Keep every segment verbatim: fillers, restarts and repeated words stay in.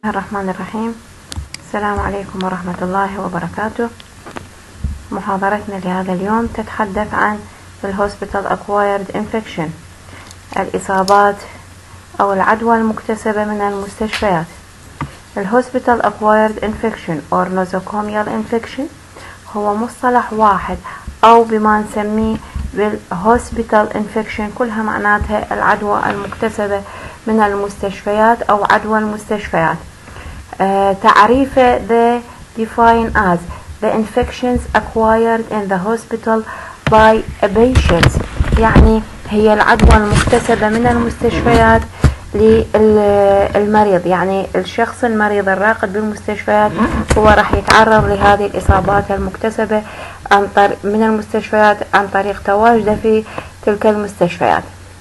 الرحمن الرحيم. السلام عليكم ورحمة الله وبركاته. محاضرتنا لهذا اليوم تتحدث عن الهوسبيتال اكوايرد انفكشن، الإصابات أو العدوى المكتسبة من المستشفيات. الهوسبيتال اكوايرد انفكشن or nosocomial infection هو مصطلح واحد أو بما نسميه بالهوسبيتال انفكشن، كلها معناتها العدوى المكتسبة من المستشفيات أو عدوى المستشفيات. Uh, تعريفه the define as the infections acquired in the hospital by a patient، يعني هي العدوى المكتسبة من المستشفيات للمريض، يعني الشخص المريض الراقد بالمستشفيات هو راح يتعرض لهذه الإصابات المكتسبة عن طريق من المستشفيات عن طريق تواجده في تلك المستشفيات.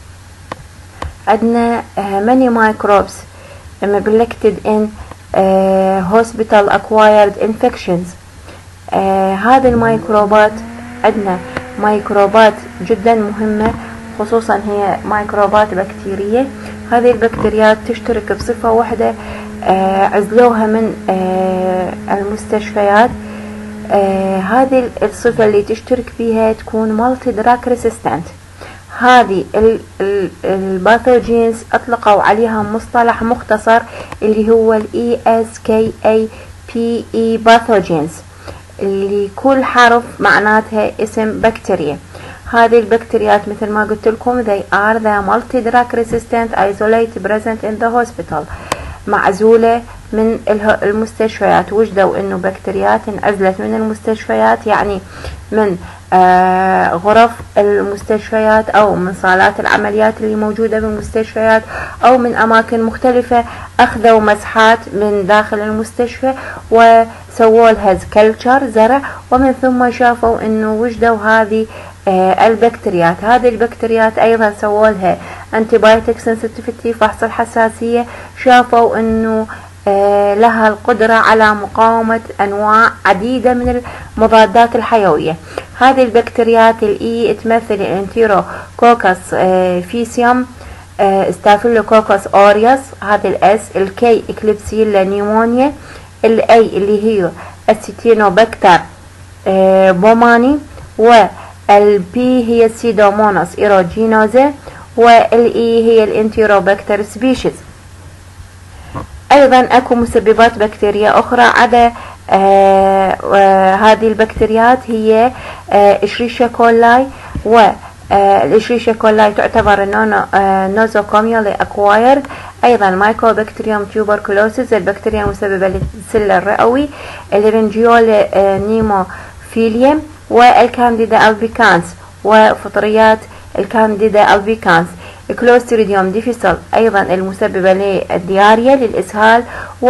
عندنا uh, many microbes collected in Uh, hospital acquired infections. uh, هذه الميكروبات عندنا ميكروبات جدا مهمة، خصوصا هي ميكروبات بكتيرية. هذه البكتيريات تشترك بصفة واحدة، uh, عزلوها من uh, المستشفيات. uh, هذه الصفة اللي تشترك فيها تكون multi drug resistant. هذه الباثوجينز اطلقوا عليها مصطلح مختصر اللي هو ال إي إس كي إيه بي إي pathogens، اللي كل حرف معناتها اسم بكتيريا. هذه البكتيريات مثل ما قلت لكم they are the multi drug resistant isolate present in the hospital، معزولة من المستشفيات. وجدوا انه بكتيريات انعزلت من المستشفيات، يعني من آه غرف المستشفيات او من صالات العمليات اللي موجودة بالمستشفيات او من اماكن مختلفة، اخذوا مسحات من داخل المستشفى وسووا لها كلتشر زرع، ومن ثم شافوا انه وجدوا هذه آه البكتيريات. هذه البكتيريات ايضا سووا لها antibiotic sensitivity، فحص الحساسية، شافوا انه آه لها القدرة على مقاومة انواع عديدة من المضادات الحيوية. هذه البكتيريات الاي تمثل الانتيروكوكس آه فيسيوم، آه ستافيلوكوكس اوريوس، هذه الاس، الكي اكليبسيلا نيمونيا، الاي اللي هي الستينوبكتر آه بوماني، والبي هي السيدوموناس ايروجينوزا، والاي هي الانتيروبكتر سبيشيز. ايضا اكو مسببات بكتيريا اخرى عدا آه آه هذه البكتيريات، هي آه اشريشيا كولاي، والاشريشيا كولاي تعتبر نوزوكوميال اكوايرد. ايضا مايكوبكتيريوم تيوبركلوسيس، البكتيريا المسببه للسل الرئوي، الرنجيولا آه نيموفيليوم، والكانديدا البيكانس، وفطريات الكانديدا البيكانس. كلوستريديوم ديفيسل ايضا المسببة للدياريا للاسهال.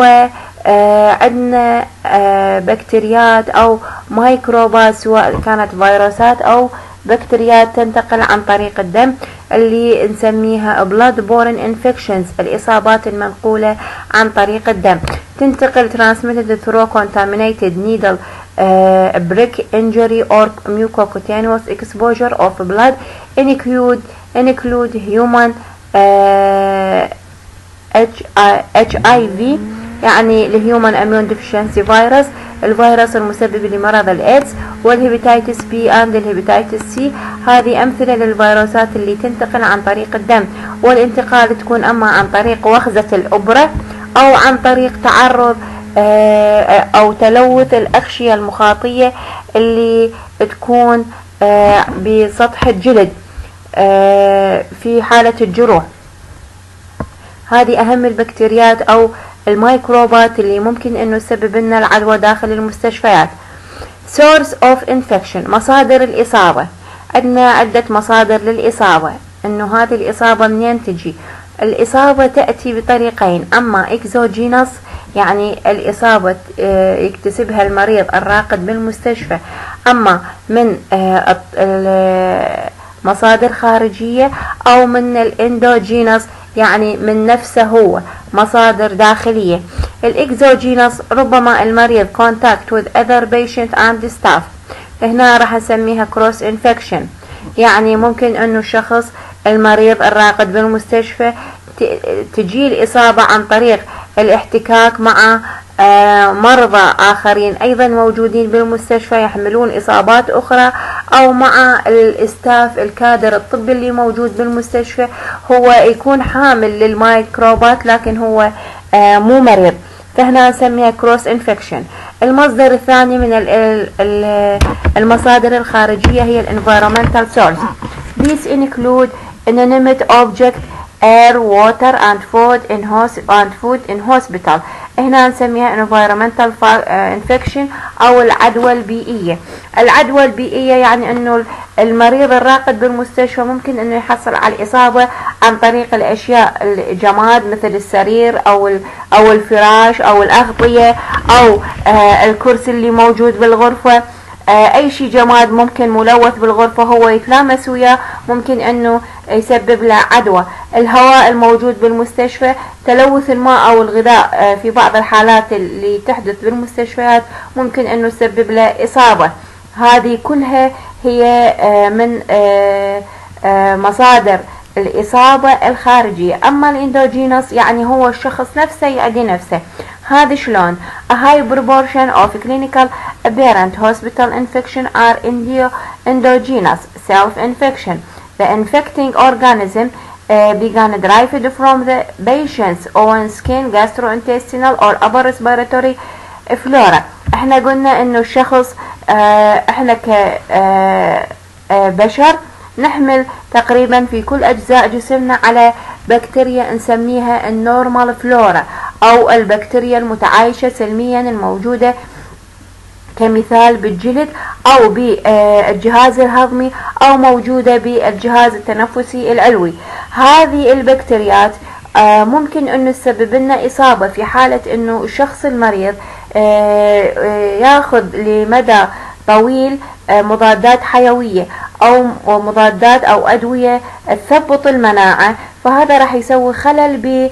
وعندنا بكتيريات او ميكروبات سواء كانت فيروسات او بكتيريات تنتقل عن طريق الدم اللي نسميها blood borne infections، الاصابات المنقولة عن طريق الدم. تنتقل transmitted through contaminated needle uh, brick injury or mucocutaneous exposure of blood include include human uh, إتش آي في، يعني الهيومن اميون ديفيشنسي فيروس، الفيروس المسبب لمرض الايدز، والهيباتيتس بي اند الهيباتيتس سي. هذه امثله للفيروسات اللي تنتقل عن طريق الدم، والانتقال تكون اما عن طريق وخزة الابرة او عن طريق تعرض او تلوث الاغشية المخاطية اللي تكون بسطح الجلد في حالة الجروح. هذه اهم البكتيريات او الميكروبات اللي ممكن انه تسبب لنا العدوى داخل المستشفيات. source of infection، مصادر الاصابة. عندنا عدة مصادر للاصابة، انه هذه الاصابة منين تجي؟ الاصابة تأتي بطريقين، اما اكزوجينس يعني الاصابة يكتسبها المريض الراقد بالمستشفى، اما من مصادر خارجية، او من الاندوجينس يعني من نفسه هو، مصادر داخلية. الاكزوجينس ربما المريض contact with other patient and staff، هنا راح نسميها cross infection، يعني ممكن انه الشخص المريض الراقد بالمستشفى تجي الإصابة عن طريق الاحتكاك مع مرضى آخرين أيضا موجودين بالمستشفى يحملون إصابات أخرى، أو مع الاستاف الكادر الطبي اللي موجود بالمستشفى هو يكون حامل للميكروبات لكن هو مو مريض، فهنا نسميها كروس انفكشن. المصدر الثاني من المصادر الخارجية هي ال environmental source. These include inanimate objects, air, water and food in and food in hospital. هنا نسميها environmental infection أو العدوى البيئية. العدوى البيئية يعني أنه المريض الراقد بالمستشفى ممكن أنه يحصل على الإصابة عن طريق الأشياء الجماد مثل السرير أو أو الفراش أو الأغطية أو آه الكرسي اللي موجود بالغرفة. آه أي شيء جماد ممكن ملوث بالغرفة هو يتلامس وياه ممكن أنه يسبب له عدوى. الهواء الموجود بالمستشفى، تلوث الماء أو الغذاء آه في بعض الحالات اللي تحدث بالمستشفيات ممكن أنه يسبب له إصابة. هذه كلها هي آه من آه آه مصادر الإصابة الخارجية. أما الاندوجينوس يعني هو الشخص نفسه يعدي نفسه. هذا شلون؟ A high proportion of clinical apparent hospital infection are endogenous self-infection. The infecting organism uh, began derived from the patient's own skin, gastrointestinal or upper respiratory flora. احنا قلنا انه الشخص اه احنا كبشر نحمل تقريبا في كل اجزاء جسمنا على بكتيريا نسميها النورمال فلورا او البكتيريا المتعايشة سلميا الموجودة كمثال بالجلد او بالجهاز الهضمي او موجودة بالجهاز التنفسي العلوي. هذه البكتيريات ممكن انه تسبب لنا اصابة في حالة انه الشخص المريض ياخذ لمدى طويل مضادات حيوية او مضادات او ادوية تثبط المناعة، فهذا راح يسوي خلل ب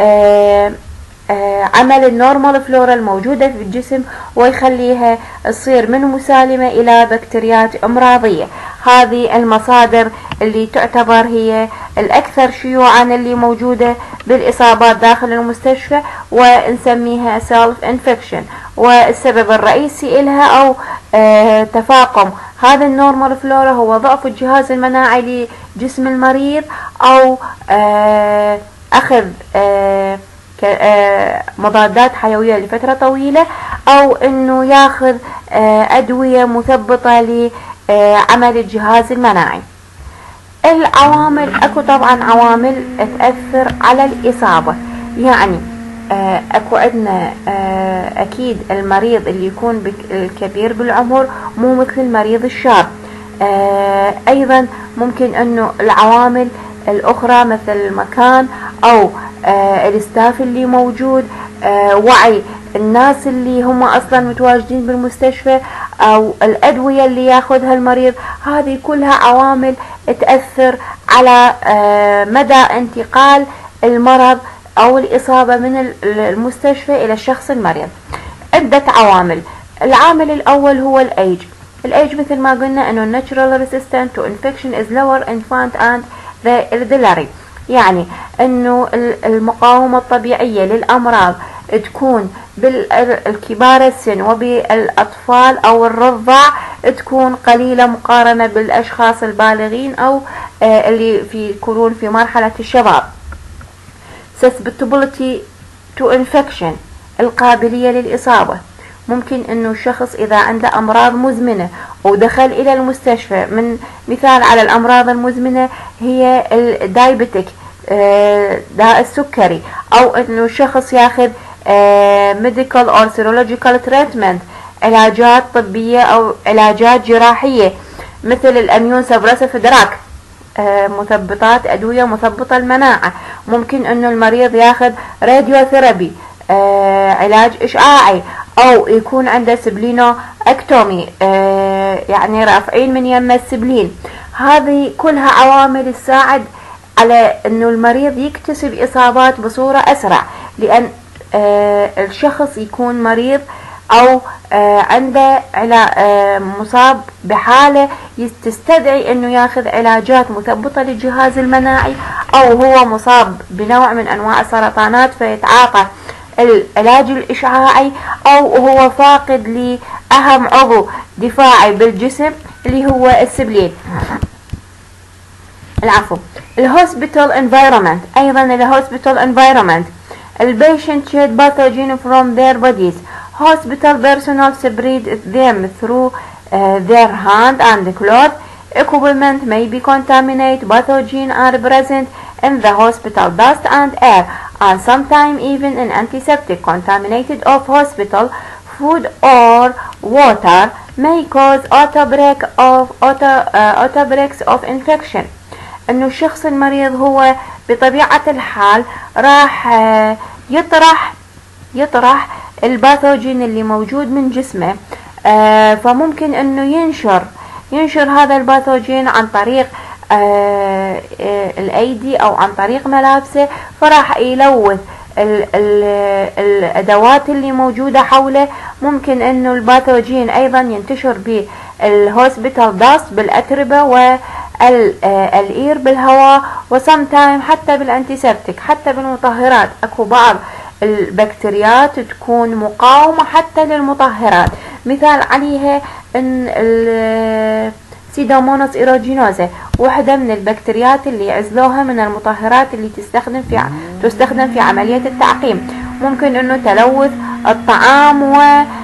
عمل النورمال فلورا الموجودة في الجسم ويخليها تصير من مسالمة إلى بكتيريات أمراضية. هذه المصادر اللي تعتبر هي الأكثر شيوعا اللي موجودة بالإصابات داخل المستشفى ونسميها سيلف انفكشن، والسبب الرئيسي لها أو آه تفاقم هذا النورمال فلورا هو ضعف الجهاز المناعي لجسم المريض أو آه أخذ آه مضادات حيوية لفترة طويلة أو أنه ياخذ أدوية مثبطة لعمل الجهاز المناعي. العوامل أكو طبعا عوامل تأثر على الإصابة، يعني أكو عندنا أكيد المريض اللي يكون الكبير بالعمر مو مثل المريض الشاب. أيضا ممكن أنه العوامل الأخرى مثل المكان أو آه الاستاف اللي موجود، آه وعي الناس اللي هم أصلا متواجدين بالمستشفى أو الأدوية اللي ياخذها المريض. هذه كلها عوامل تأثر على آه مدى انتقال المرض أو الإصابة من المستشفى إلى الشخص المريض. عدة عوامل. العامل الأول هو الأيج. الأيج مثل ما قلنا أنه natural resistance to infection is lower infant and the elderly، يعني انه المقاومة الطبيعية للامراض تكون بالكبار السن وبالاطفال او الرضع تكون قليلة مقارنة بالاشخاص البالغين او اللي في يكونون في مرحلة الشباب. susceptibility to infection، القابلية للإصابة. ممكن انه الشخص اذا عنده امراض مزمنة ودخل الى المستشفى، من مثال على الامراض المزمنة هي الدايبتيك داء السكري، او انه الشخص ياخذ ميديكال او سيرولوجيكال تريتمنت، علاجات طبية او علاجات جراحية مثل الاميون سبريسيف دراج، مثبطات ادوية مثبطة المناعة. ممكن انه المريض ياخذ راديو ثيرابي، علاج اشعاعي، او يكون عنده سبلينو اكتومي، آه يعني رافعين من يم السبلين. هذه كلها عوامل تساعد على انه المريض يكتسب اصابات بصورة اسرع، لان آه الشخص يكون مريض او آه عنده آه مصاب بحالة تستدعي انه ياخذ علاجات مثبطة للجهاز المناعي، او هو مصاب بنوع من انواع السرطانات فيتعاطى العلاج الإشعاعي، أو هو فاقد لأهم عضو دفاعي بالجسم اللي هو السبلين. العفو. الهوسبيتال انفايرمنت، أيضا الهوسبيتال انفايرمنت البيشنت shed pathogen from their bodies. Hospital personnel spread them through uh, their hand and cloth. Equipment may be contaminated. Pathogen are present in the hospital dust and air, and sometimes even in antiseptic contaminated of hospital food or water may cause outbreak of auto, uh, outbreaks of infection. انه الشخص المريض هو بطبيعة الحال راح يطرح يطرح الباثوجين اللي موجود من جسمه، فممكن انه ينشر ينشر هذا الباثوجين عن طريق الايدي او عن طريق ملابسه، فراح يلوث ال ال الادوات اللي موجودة حوله. ممكن انه الباثوجين ايضا ينتشر بالهوسبيتال داست بالاتربة و الاير بالهواء، وسمتايم حتى بالانتيسبتيك، حتى بالمطهرات. اكو بعض البكتيريات تكون مقاومة حتى للمطهرات، مثال عليها ان السيدوموناس ايروجينوزا، واحدة من البكتيريات اللي عزلوها من المطهرات اللي تستخدم في تستخدم في عملية التعقيم. ممكن انه تلوث الطعام و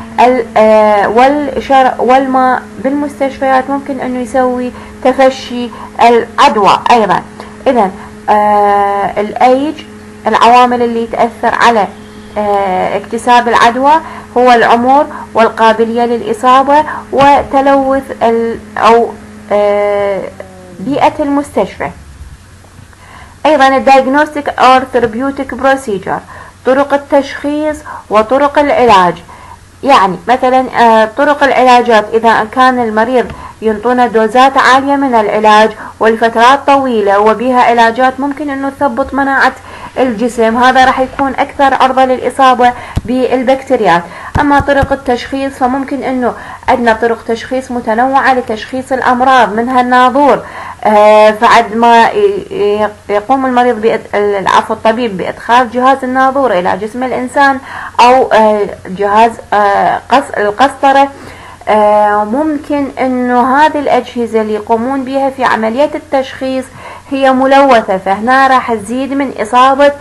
والماء بالمستشفيات، ممكن انه يسوي تفشي العدوى ايضا. اذا آه الايج، العوامل اللي تأثر على آه اكتساب العدوى هو العمر والقابلية للإصابة وتلوث او آه بيئة المستشفى. ايضا الدايجنوستيك اور ثيرابيوتيك بروسيجر، طرق التشخيص وطرق العلاج. يعني مثلا طرق العلاجات، إذا كان المريض ينطونا دوزات عالية من العلاج ولفترات طويلة وبها علاجات ممكن أنه تثبط مناعة الجسم، هذا راح يكون أكثر عرضة للإصابة بالبكتيريات. أما طرق التشخيص فممكن أنه عندنا طرق تشخيص متنوعة لتشخيص الأمراض، منها الناظور، آه فعد ما يقوم المريض العفو الطبيب بإدخال جهاز الناظور إلى جسم الإنسان أو آه جهاز آه القسطرة، آه ممكن أنه هذه الأجهزة اللي يقومون بها في عملية التشخيص هي ملوثة، فهنا راح تزيد من إصابة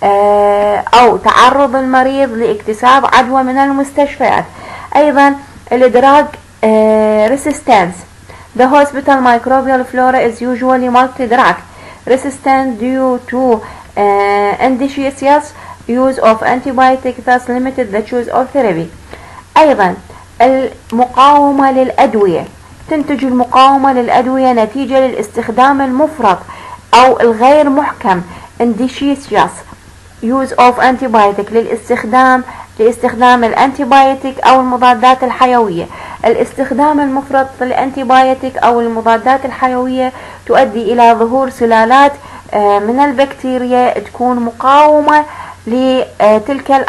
آه أو تعرض المريض لاكتساب عدوى من المستشفيات. أيضا الإدراج آه resistance. The hospital microbial flora is usually multi-drug resistant due to uh, indicious use of antibiotics, thus limited the choice of therapy. أيضا المقاومة للأدوية، تنتج المقاومة للأدوية نتيجة للاستخدام المفرط أو الغير محكم indicious use of antibiotic للاستخدام لاستخدام الانتيبايوتيك أو المضادات الحيوية. الاستخدام المفرط للانتيبايوتيك أو المضادات الحيوية تؤدي إلى ظهور سلالات من البكتيريا تكون مقاومة لتلك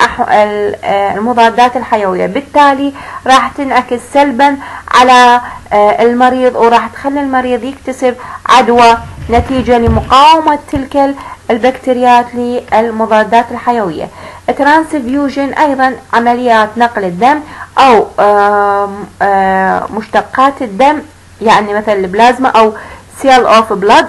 المضادات الحيوية، بالتالي راح تنعكس سلبا على المريض وراح تخلي المريض يكتسب عدوى نتيجة لمقاومة تلك البكتيريات للمضادات الحيوية. ترانسفيوجن أيضا عمليات نقل الدم أو آم آم مشتقات الدم، يعني مثلا البلازما أو سيل أوف بلاد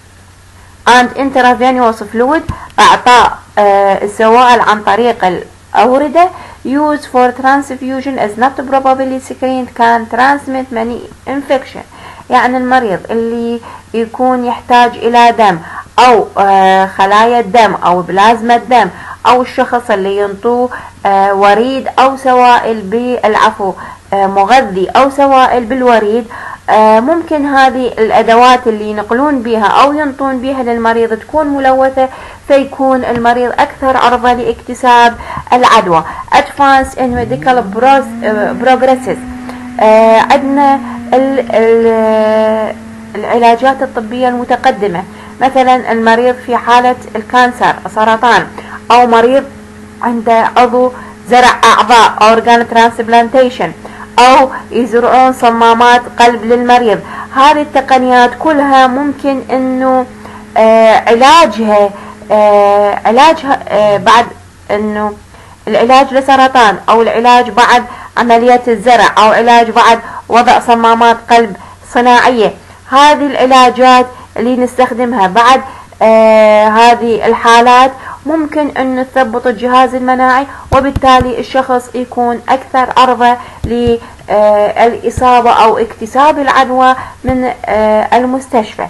and intravenous fluid، أعطاء آه السوائل عن طريق الأوردة. use for transfusion is not probably screened can transmit many infection، يعني المريض اللي يكون يحتاج إلى دم أو آه خلايا الدم أو بلازما الدم، أو الشخص اللي ينطوه آه وريد أو سوائل بالعفو آه مغذي أو سوائل بالوريد، آه ممكن هذه الأدوات اللي ينقلون بها أو ينطون بها للمريض تكون ملوثة، فيكون المريض أكثر عرضة لاكتساب العدوى. Advance in medical progresses، آه عندنا ال ال العلاجات الطبية المتقدمة، مثلا المريض في حالة الكانسر سرطان، أو مريض عنده عضو زرع أعضاء organ transplantation، أو يزرعون صمامات قلب للمريض. هذه التقنيات كلها ممكن أنه آه علاجها آه علاجها آه بعد أنه العلاج لسرطان، أو العلاج بعد عملية الزرع، أو علاج بعد وضع صمامات قلب صناعية. هذه العلاجات اللي نستخدمها بعد آه هذه الحالات ممكن أن تثبط الجهاز المناعي، وبالتالي الشخص يكون أكثر عرضة للإصابة أو اكتساب العدوى من آه المستشفى.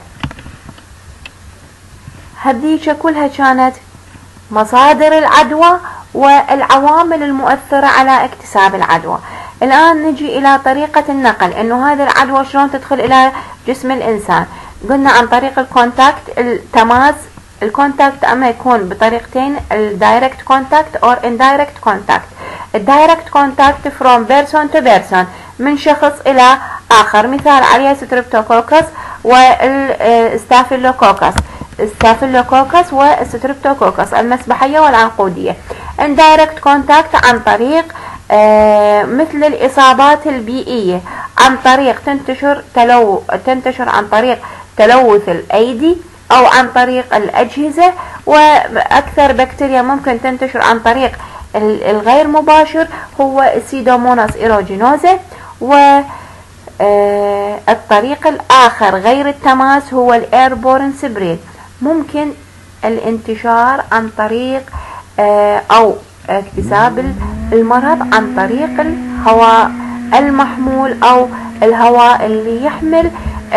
هذيك كلها كانت مصادر العدوى والعوامل المؤثرة على اكتساب العدوى. الآن نجي إلى طريقة النقل، إنه هذه العدوى شلون تدخل إلى جسم الإنسان. قلنا عن طريق الكونتاكت، التماس. الكونتاكت أما يكون بطريقتين، الدايركت كونتاكت أو اندايركت كونتاكت. الدايركت كونتاكت from person to person، من شخص إلى آخر، مثال عليه ستريبتوكوكس والستافيلوكوكس الستافيلوكوكس والستريبتوكوكس المسبحية والعنقودية. indirect contact عن طريق آه مثل الإصابات البيئية، عن طريق تنتشر تلو تنتشر عن طريق تلوث الأيدي أو عن طريق الأجهزة، وأكثر بكتيريا ممكن تنتشر عن طريق الغير مباشر هو السيدوموناس ايروجينوزا. و آه الطريق الآخر غير التماس هو الايربورن سبريد، ممكن الانتشار عن طريق آه أو اكتساب المرض عن طريق الهواء المحمول أو الهواء اللي يحمل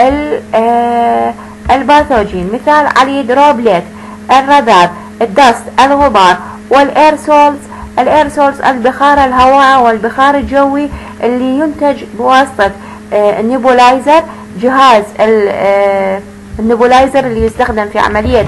آه الباثوجين، مثال عليه دروبليت، الرذاذ، الدست، الغبار، والايرسولز. الايرسولز البخار الهواء والبخار الجوي اللي ينتج بواسطة آه النيبولايزر، جهاز آه النيبولايزر اللي يستخدم في عملية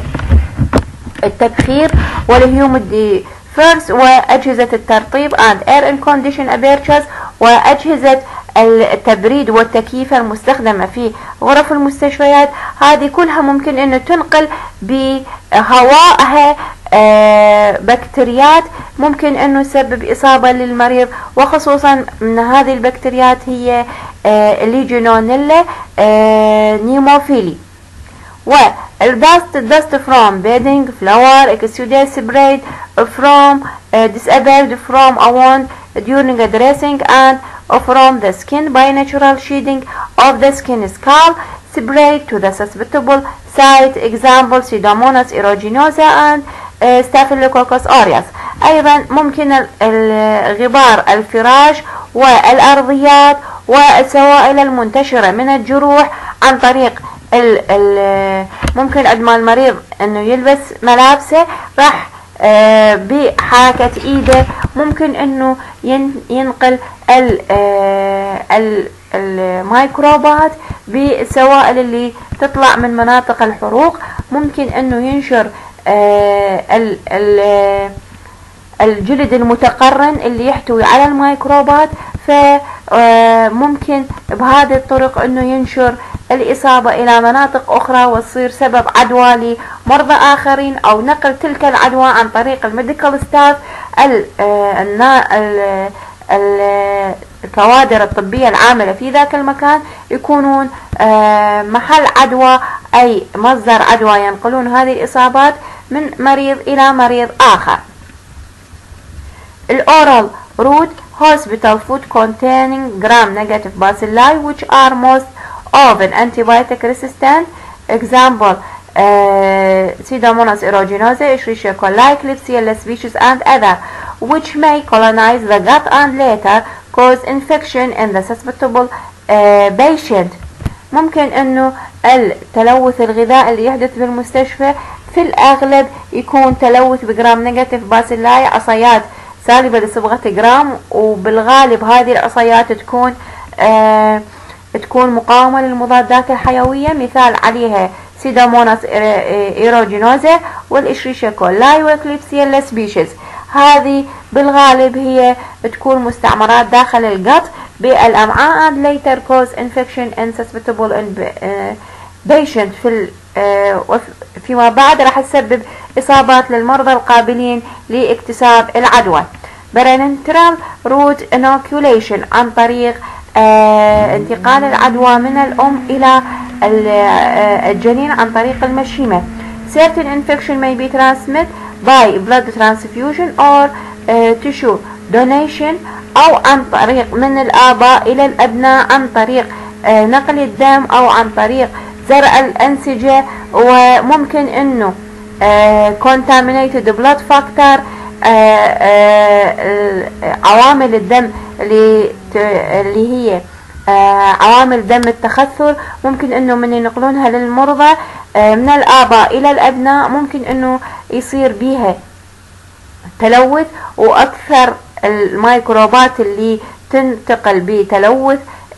التبخير والهيوميدي فيرس، وأجهزة الترطيب and air and condition apertures، وأجهزة التبريد والتكييف المستخدمة في غرف المستشفيات. هذه كلها ممكن أنه تنقل بهوائها آه بكتيريات ممكن أنه تسبب إصابة للمريض، وخصوصا من هذه البكتيريات هي آه ليجيونيلا آه نيموفيلي. والدست dust from bedding, flour, exudate sprayed from uh, disabled from a wound during a dressing and from the skin by natural shedding of the skin scalp sprayed to the susceptible site, example Pseudomonas aeruginosa and uh, Staphylococcus aureus. أيضا ممكن الغبار الفراش والأرضيات والسوائل المنتشرة من الجروح عن طريق ال ال ممكن قد ما المريض انه يلبس ملابسه راح آه بحركة ايده ممكن انه ينقل ال ال الميكروبات بالسوائل اللي تطلع من مناطق الحروق، ممكن انه ينشر آه ال ال الجلد المتقرن اللي يحتوي على الميكروبات، فممكن بهذه الطرق انه ينشر الإصابة إلى مناطق أخرى وتصير سبب عدوى لمرضى آخرين، أو نقل تلك العدوى عن طريق الميديكال ستاف، الكوادر الطبية العاملة في ذاك المكان يكونون محل عدوى أي مصدر عدوى، ينقلون هذه الإصابات من مريض إلى مريض آخر. الأورال route hospital food containing gram-negative bacilli which are most often antibiotic resistant, example uh, Pseudomonas aeruginosa, Escherichia coli, Klebsiella species and other, which may colonize the gut and later cause infection in the susceptible uh, patient. ممكن انه التلوث الغذائي اللي يحدث بالمستشفى في الاغلب يكون تلوث بجرام نيجاتيف باسيلاي، عصيات سالبة لصبغة جرام، وبالغالب هذه العصيات تكون آه تكون مقاومة للمضادات الحيوية، مثال عليها سيدوموناس ايروجينوزا والإشريشيا كولاي والكليبسيلا سبيشيز. هذه بالغالب هي تكون مستعمرات داخل القط بالأمعاء and later cause infection in susceptible patient في فيما بعد راح تسبب إصابات للمرضى القابلين لاكتساب العدوى. parenteral route inoculation عن طريق آه انتقال العدوى من الأم إلى الجنين عن طريق المشيمة. Certain infection may be transmitted by blood transfusion or tissue donation أو عن طريق من الآباء إلى الأبناء عن طريق نقل الدم أو عن طريق زرع الأنسجة. وممكن إنه contaminated blood factor عوامل الدم اللي اللي هي عوامل دم التخثر، ممكن إنه من ينقلونها للمرضى من الآباء إلى الأبناء ممكن إنه يصير بيها تلوث. وأكثر الميكروبات اللي تنتقل بتلوث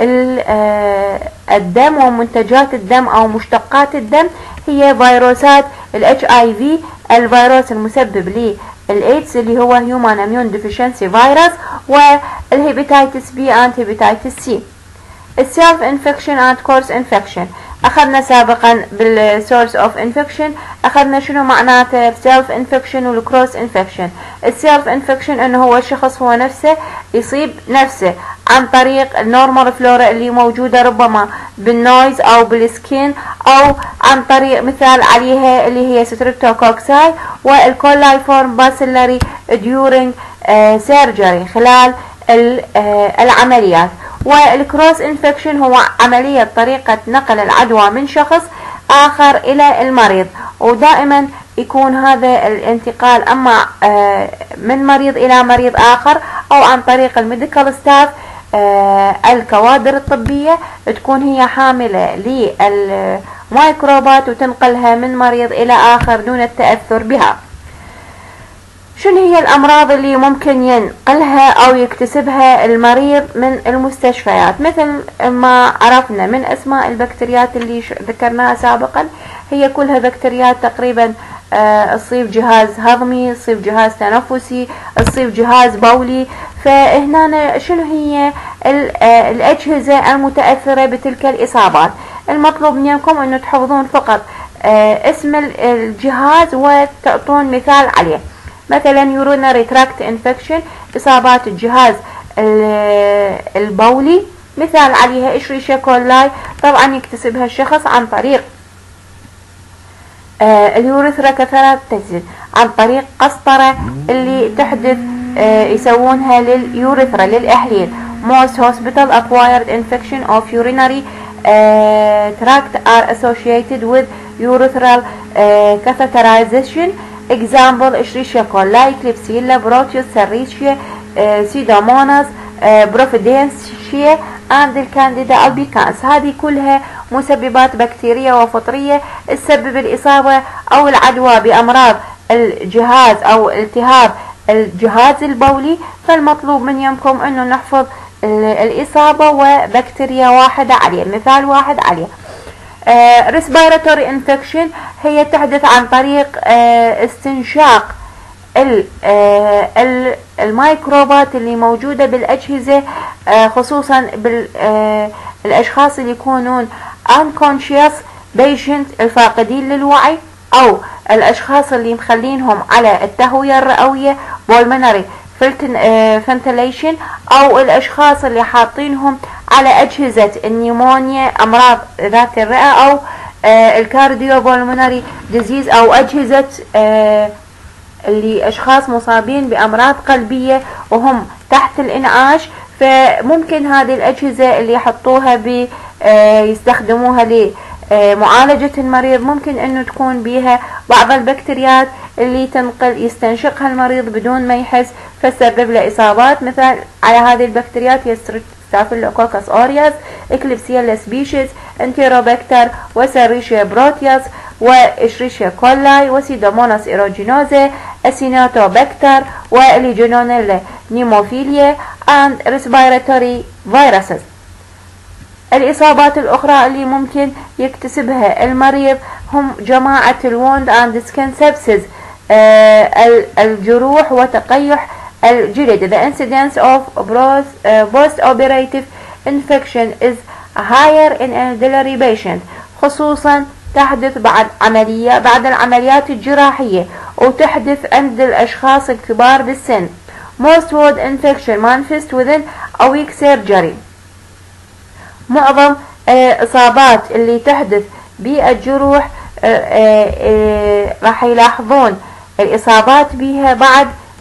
الدم ومنتجات الدم أو مشتقات الدم هي فيروسات ال إتش آي في، الفيروس المسبب للإيدز اللي هو Human Immune Deficiency Virus، والهيباتيتس بي and هيباتيتس سي. السيلف انفكشن and كورس انفكشن أخذنا سابقا بالسورس اوف انفكشن، أخذنا شنو معناته السيلف انفكشن والكروس انفكشن. السيلف انفكشن انه هو الشخص هو نفسه يصيب نفسه عن طريق النورمال فلورا اللي موجودة ربما بالنويز او بالسكين، او عن طريق مثال عليها اللي هي ستريبتوكوكساي والكولاي فورم باسيلاري during سيرجري خلال العمليات. والكروس انفكشن هو عملية طريقة نقل العدوى من شخص آخر إلى المريض، ودائما يكون هذا الانتقال أما من مريض إلى مريض آخر أو عن طريق الميديكال ستاف الكوادر الطبية تكون هي حاملة للميكروبات وتنقلها من مريض إلى آخر دون التأثر بها. شنو هي الأمراض اللي ممكن ينقلها أو يكتسبها المريض من المستشفيات؟ مثل ما عرفنا من أسماء البكتيريات اللي ذكرناها سابقا، هي كلها بكتيريات تقريبا تصيب جهاز هضمي، تصيب جهاز تنفسي، تصيب جهاز بولي. فهنا شنو هي الأجهزة المتأثرة بتلك الإصابات؟ المطلوب منكم أنه تحفظون فقط اسم الجهاز وتعطون مثال عليه. مثلا urinary tract infection إصابات الجهاز البولي، مثال عليها إشريشيا كولاي، طبعا يكتسبها الشخص عن طريق اليوريثرا كثرة تجزل، عن طريق قسطرة اللي تحدث يسوونها لليوريثرا للإحليل. Most hospital acquired infection of urinary tract are associated with urethral catheterization. Example إشريشيا كولاي، كليبسيلا، بروتيوس، سيريشيا، سيدوموناس، بروفيدنسيا and الكانديدا البيكانس. هذه كلها مسببات بكتيرية وفطرية تسبب الإصابة أو العدوى بأمراض الجهاز أو التهاب الجهاز البولي. فالمطلوب من يومكم أنه نحفظ الإصابة وبكتيريا واحدة عليه، مثال واحد عليه. respiratory infection هي تحدث عن طريق استنشاق الميكروبات اللي موجودة بالأجهزة، خصوصا بالأشخاص اللي يكونون unconscious patient الفاقدين للوعي، أو الأشخاص اللي مخلينهم على التهوية الرئوية pulmonary ventilation، أو الأشخاص اللي حاطينهم على أجهزة النيمونيا أمراض ذات الرئة، أو الكارديو pulmonary disease، أو أجهزة اللي أشخاص مصابين بأمراض قلبية وهم تحت الإنعاش. فممكن هذه الأجهزة اللي يحطوها ب يستخدموها لمعالجة المريض ممكن أنه تكون بها بعض البكتيريات اللي تنقل يستنشقها المريض بدون ما يحس، فسبب له إصابات. مثال على هذه البكتيريات هي ستافيلوكوكس أوريوس، إكليبسيلا سبيشيز، انتيروبكتر، وسيريشيا بروتيوس، وإشريشيا كولاي، وسيدوموناس إيروجينوزا، أسيناتوبكتر، وليجونيلا نيموفيليا and respiratory viruses. الإصابات الأخرى اللي ممكن يكتسبها المريض هم جماعة الوند and skin sepsis، الجروح وتقيح الجلد. The incidence of post-operative infection is higher in elderly patients، خصوصا تحدث بعد عملية بعد العمليات الجراحية، وتحدث عند الأشخاص الكبار بالسن. Most wound infection manifest within a week surgery. معظم إصابات اللي تحدث بالجروح راح يلاحظون الإصابات بها بعد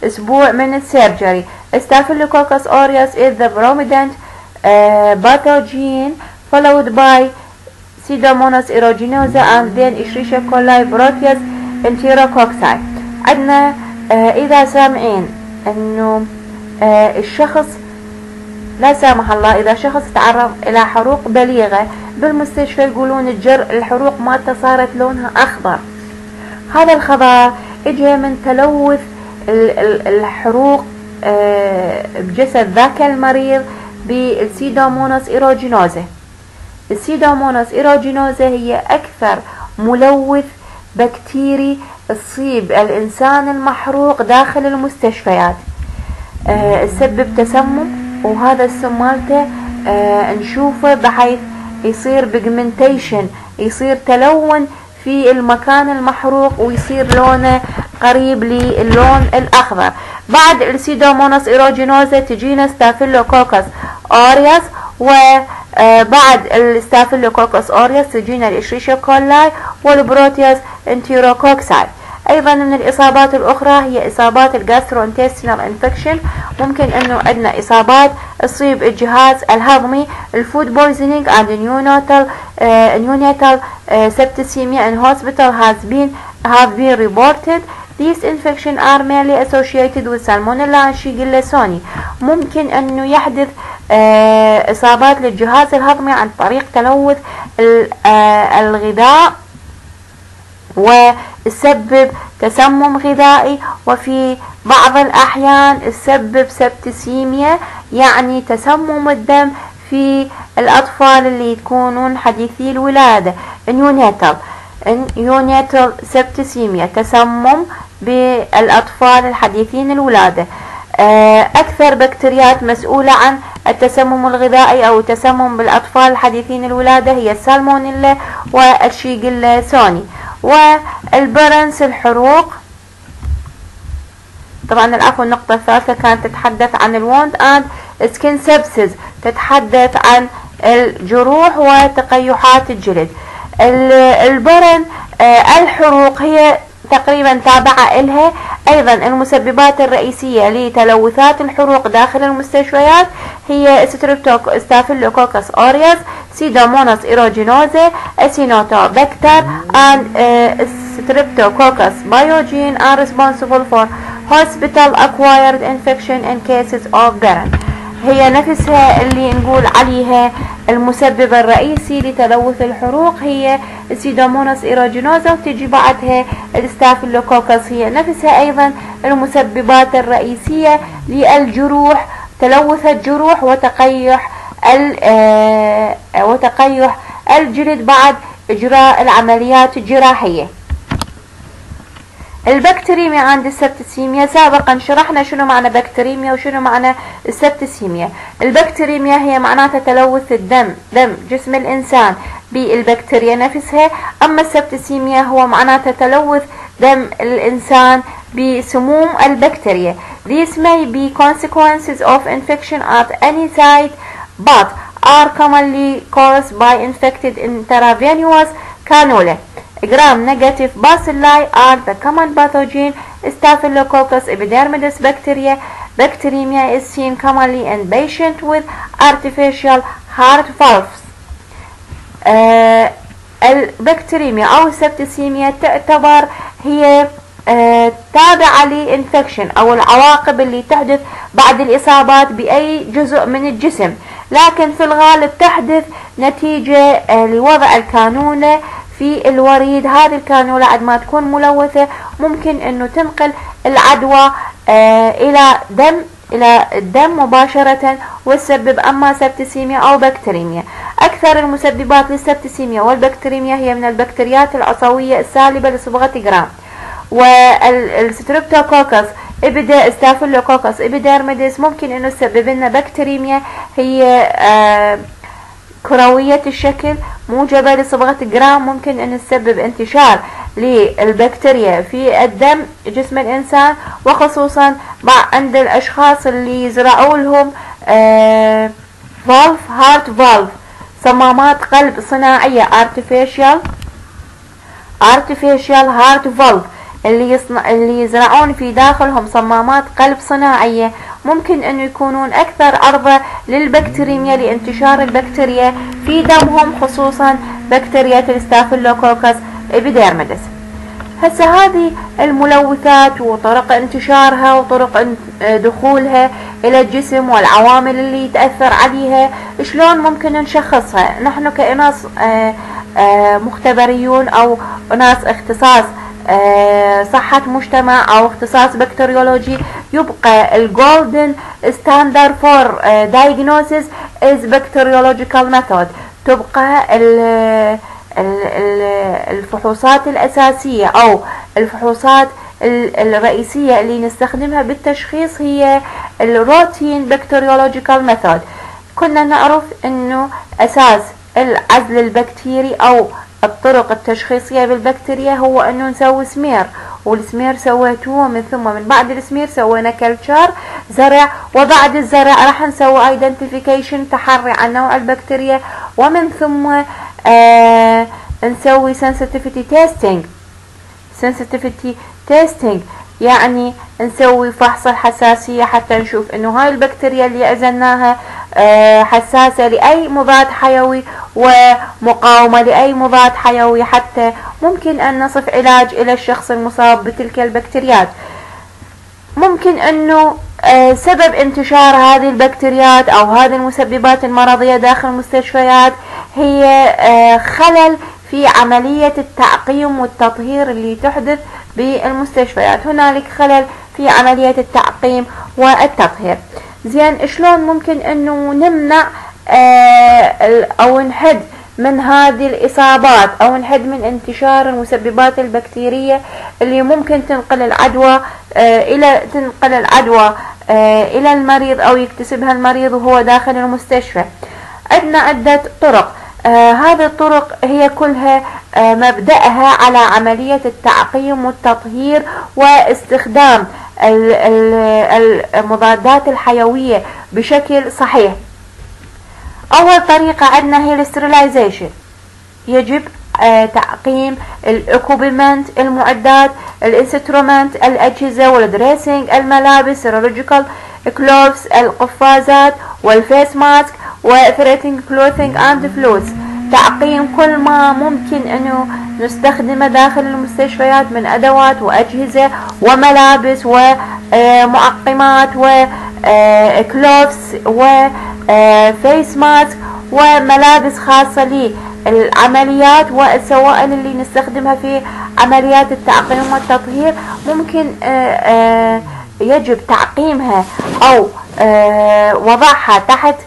أسبوع من السيرجري. Staphylococcus aureus is the prominent uh, pathogen followed by Pseudomonas aeruginosa and then Escherichia coli, Proteus, Enterococci. عندنا آه إذا سامعين إنه آه الشخص لا سامح الله إذا شخص تعرض إلى حروق بليغة بالمستشفى يقولون الجر الحروق مالته صارت لونها أخضر. هذا الخضار إجا من تلوث الحروق آه بجسد ذاك المريض بالسيدوموناس ايروجينوزا. السيدوموناس ايروجينوزا هي أكثر ملوث بكتيري تصيب الإنسان المحروق داخل المستشفيات. أه تسبب تسمم، وهذا السم مالته أه نشوفه بحيث يصير بيجمنتيشن، يصير تلون في المكان المحروق ويصير لونه قريب للون الأخضر. بعد السيدوموناس ايروجينوزا تجينا ستافيلوكوكس أوريوس، وبعد الستافيلوكوكس أوريوس تجينا الإشريشيا كولاي والبروتيوس انتيروكوكساي. ايضا من الاصابات الاخرى هي اصابات الجاستروانتستينال انفكشن. ممكن انه عندنا اصابات تصيب الجهاز الهضمي، الفود بويزنينج and neonatal uh, neonatal uh, septicemia in hospital has been have been reported. These infections are mainly associated with Salmonella and Shigella soni. ممكن انه يحدث uh, اصابات للجهاز الهضمي عن طريق تلوث uh, الغذاء ويسبب تسمم غذائي، وفي بعض الأحيان يسبب سبتسيميا يعني تسمم الدم في الأطفال اللي يكونون حديثي الولادة. نيوناتال نيوناتال سبتسيميا تسمم بالأطفال الحديثين الولادة. أكثر بكتيريات مسؤولة عن التسمم الغذائي أو التسمم بالأطفال الحديثين الولادة هي السالمونيلا والشيجيلا سوني. والبرنس الحروق، طبعا العفو النقطة الثالثة كانت تتحدث عن الوند اند سكين سبسز، تتحدث عن الجروح وتقيحات الجلد. البرن الحروق هي تقريبا تابعة إلها. أيضا المسببات الرئيسية لتلوثات الحروق داخل المستشفيات هي ستافيلوكوكس أوريوس، سيدوموناس ايروجينوزا، اسينوتوباكتر and uh, streptococcus pyogenes are responsible for hospital acquired infection in cases of burn. هي نفسها اللي نقول عليها المسبب الرئيسي لتلوث الحروق هي السيدوموناس ايروجينوزا، وتجي بعدها الستافيلوكوكس هي نفسها ايضا المسببات الرئيسية للجروح، تلوث الجروح وتقيح آه وتقيح الجلد بعد اجراء العمليات الجراحية. البكتيريميا عند السبتسيميا، سابقا شرحنا شنو معنى بكتيريميا وشنو معنى السبتسيميا. البكتيريميا هي معناتها تلوث الدم، دم جسم الإنسان بالبكتيريا نفسها. أما السبتسيميا هو معناتها تلوث دم الإنسان بسموم البكتيريا. These may be consequences of infection at any site but are commonly caused by infected intravenous cannula. Gram-negative bacilli are the common pathogen. Staphylococcus epidermidis bacteria bacteremia is seen commonly in patients with artificial heart valves. آه البكتيريميا أو السبتسيميا تعتبر هي آه تابعة لإنفكشن أو العواقب اللي تحدث بعد الإصابات بأي جزء من الجسم، لكن في الغالب تحدث نتيجة آه لوضع الكانولة في الوريد. هذه الكانولة عندما ما تكون ملوثة ممكن انه تنقل العدوى آه الى دم الى الدم مباشرة وتسبب اما سبتسيميا او بكتيريميا. اكثر المسببات للسبتسيميا والبكتيريميا هي من البكتيريات العصوية السالبة لصبغة جرام، والستريبتوكوكس ابدا ستافيلوكوكس ابيديرميديس ممكن انه تسبب لنا بكتيريميا هي آه كروية الشكل موجبة لصبغة جرام، ممكن ان تسبب انتشار للبكتيريا في الدم جسم الانسان، وخصوصا عند الاشخاص اللي يزرعوا لهم آه فالف هارت فالف، صمامات قلب صناعية artificial artificial heart valve. اللي يصنع اللي يزرعون في داخلهم صمامات قلب صناعية ممكن أن يكونون أكثر عرضة للبكتيريميا لانتشار البكتيريا في دمهم، خصوصا بكتيريا الستافيلوكوكس إبيديرميدس. هسه هذه الملوثات وطرق انتشارها وطرق دخولها إلى الجسم والعوامل اللي تأثر عليها شلون ممكن نشخصها؟ نحن كناس مختبريون أو ناس اختصاص صحة مجتمع أو اختصاص بكتيريولوجي، يبقى الجولدن ستاندرد فور diagnosis is bacteriological method. تبقى ال الفحوصات الأساسية أو الفحوصات الرئيسية اللي نستخدمها بالتشخيص هي الروتين بكتيريولوجيكال ميثود. كنا نعرف أنه أساس العزل البكتيري أو الطرق التشخيصية بالبكتيريا هو أنه نسوي سمير، والسمير سويتوه من ثم من بعد السمير سوينا كلتشر زرع، وبعد الزرع راح نسوي ايدنتيفيكيشن تحري عن نوع البكتيريا، ومن ثم آه نسوي sensitivity testing. sensitivity testing يعني نسوي فحص الحساسية حتى نشوف انه هاي البكتيريا اللي عزلناها آه حساسة لأي مضاد حيوي ومقاومة لأي مضاد حيوي، حتى ممكن ان نصف علاج الى الشخص المصاب بتلك البكتيريات. ممكن انه آه سبب انتشار هذه البكتيريات او هذه المسببات المرضية داخل المستشفيات هي آه خلل في عملية التعقيم والتطهير اللي تحدث بالمستشفيات. هنالك خلل في عملية التعقيم والتطهير. زين، شلون ممكن انه نمنع آه او نحد من هذه الإصابات أو نحد من انتشار المسببات البكتيرية اللي ممكن تنقل العدوى آه إلى تنقل العدوى آه إلى المريض أو يكتسبها المريض وهو داخل المستشفى؟ عندنا عدة طرق. آه هذه الطرق هي كلها آه مبدأها على عملية التعقيم والتطهير واستخدام المضادات الحيوية بشكل صحيح. أول طريقة عندنا هي الاسترلايزيشن. يجب آه تعقيم الاكوبمنت، المعدات، الانسترومنت، الأجهزة والدريسنج، الملابس، سيرولوجيكال كلوفز، القفازات والفيس ماسك وثريتنج كلوثينج اند فلوس. تعقيم كل ما ممكن انه نستخدمه داخل المستشفيات من ادوات واجهزة وملابس ومعقمات وكلوفز وفيس ماسك وملابس خاصة للعمليات والسوائل اللي نستخدمها في عمليات التعقيم والتطهير. ممكن يجب تعقيمها او وضعها تحت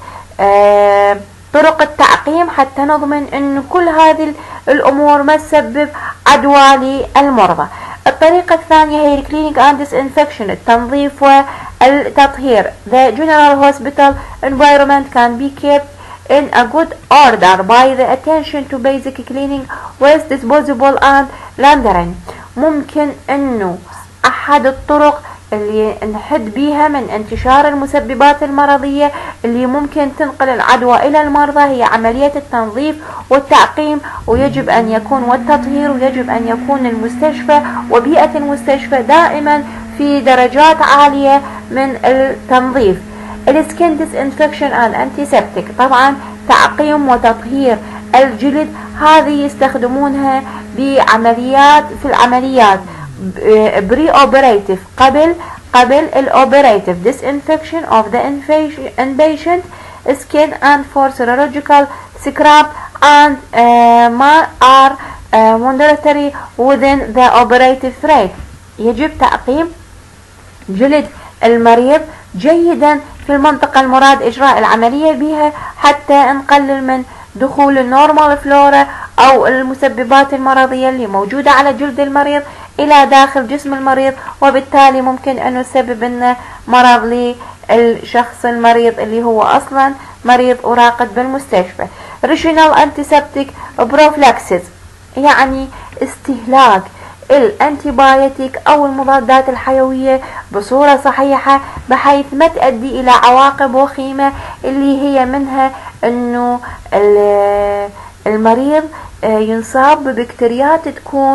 طرق التعقيم حتى نضمن ان كل هذه الامور ما تسبب عدوى للمرضى. الطريقة الثانية هي cleaning and disinfection، التنظيف والتطهير. The general hospital environment can be kept in a good order by the attention to basic cleaning with disposable and laundering. ممكن انه احد الطرق اللي نحد بيها من انتشار المسببات المرضية اللي ممكن تنقل العدوى إلى المرضى هي عملية التنظيف والتعقيم، ويجب أن يكون والتطهير، ويجب أن يكون المستشفى وبيئة المستشفى دائما في درجات عالية من التنظيف. السكين disinfection and antiseptic، طبعا تعقيم وتطهير الجلد، هذه يستخدمونها بعمليات في العمليات بري اوبريتيف قبل قبل الاوبريتيف disinfection of the inpatient skin and for serological scrub and uh, are uh, mandatory within the operative thread. يجب تعقيم جلد المريض جيدا في المنطقة المراد إجراء العملية بها حتى نقلل من دخول النورمال فلورا أو المسببات المرضية اللي موجودة على جلد المريض إلى داخل جسم المريض، وبالتالي ممكن أن يسبب لنا مرض للشخص المريض اللي هو أصلا مريض وراقد بالمستشفى. Regional antiseptic prophylaxis يعني استهلاك الانتيبايوتيك أو المضادات الحيوية بصورة صحيحة بحيث ما تؤدي إلى عواقب وخيمة، اللي هي منها أنه المريض ينصاب ببكتيريات تكون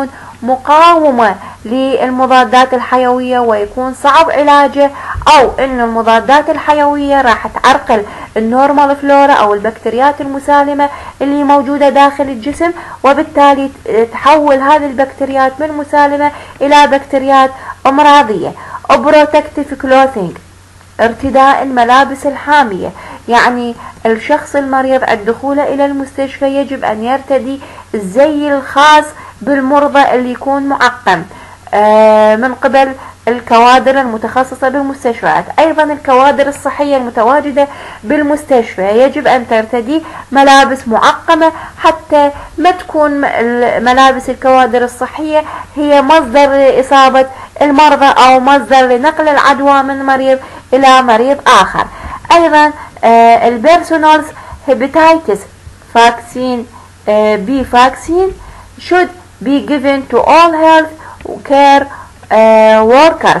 مقاومة للمضادات الحيوية ويكون صعب علاجه، أو أن المضادات الحيوية راح تعرقل النورمال فلورا أو البكتيريات المسالمة اللي موجودة داخل الجسم، وبالتالي تحول هذه البكتيريات من مسالمة إلى بكتيريات أمراضية. بروتكتيف كلوثينج، ارتداء الملابس الحامية، يعني الشخص المريض عند دخوله إلى المستشفى يجب أن يرتدي الزي الخاص بالمرضى اللي يكون معقم من قبل الكوادر المتخصصة بالمستشفيات. أيضا الكوادر الصحية المتواجدة بالمستشفى يجب أن ترتدي ملابس معقمة حتى ما تكون ملابس الكوادر الصحية هي مصدر لإصابة المرضى أو مصدر لنقل العدوى من مريض إلى مريض آخر. أيضا البيرسونالز هيباتيتس فاكسين بي فاكسين should be given to all health care workers.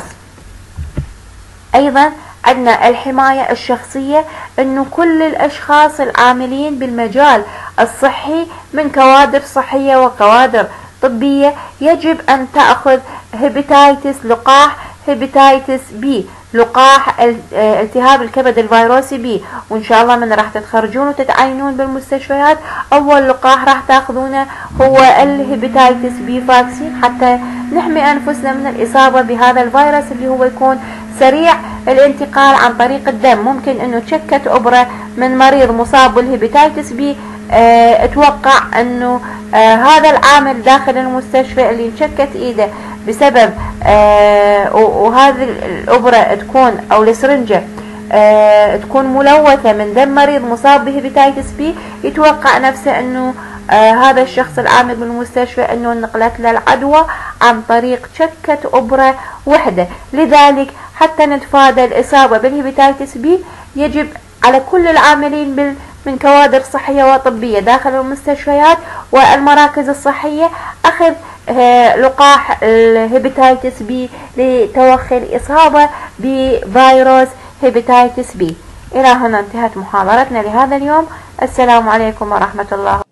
أيضا عندنا الحماية الشخصية، أنه كل الأشخاص العاملين بالمجال الصحي من كوادر صحية وكوادر طبية يجب أن تأخذ هيباتيتس لقاح هيباتيتس بي، لقاح التهاب الكبد الفيروسي بي، وإن شاء الله من راح تتخرجون وتتعينون بالمستشفيات أول لقاح راح تأخذونه هو الهيباتيتس بي فاكسين، حتى نحمي أنفسنا من الإصابة بهذا الفيروس اللي هو يكون سريع الانتقال عن طريق الدم. ممكن أنه تشكت أبرة من مريض مصاب بالهيباتيتس بي اه اتوقع أنه اه هذا العامل داخل المستشفى اللي انشكت إيده بسبب آه وهذه الأبرة تكون أو السرنجة آه تكون ملوثة من دم مريض مصاب بهيباتيتس بي، يتوقع نفسه أنه آه هذا الشخص العامل بالمستشفى أنه نقلت له العدوى عن طريق شكة أبرة وحدة. لذلك حتى نتفادى الإصابة بالهيباتيتس بي يجب على كل العاملين بال من كوادر صحية وطبية داخل المستشفيات والمراكز الصحية أخذ لقاح الهيباتيتس بي لتوخي الإصابة بفيروس هيباتيتس بي. إلى هنا انتهت محاضرتنا لهذا اليوم. السلام عليكم ورحمة الله.